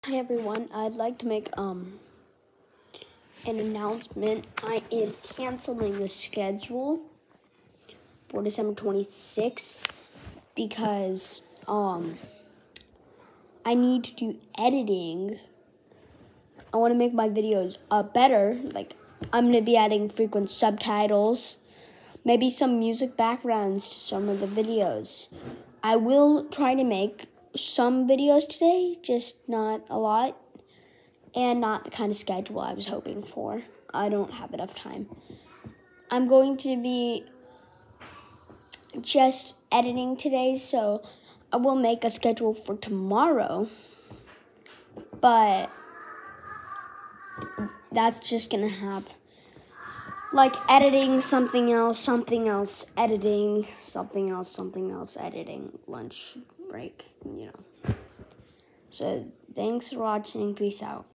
Hi everyone, I'd like to make an announcement. I am canceling the schedule for December 26th because I need to do editing. I want to make my videos better. Like, I'm going to be adding frequent subtitles, maybe some music backgrounds to some of the videos. I will try to make some videos today, just not a lot. And not the kind of schedule I was hoping for. I don't have enough time. I'm going to be just editing today, so I will make a schedule for tomorrow. But that's just gonna have like editing something else, editing something else, editing, lunch break, So thanks for watching. Peace out.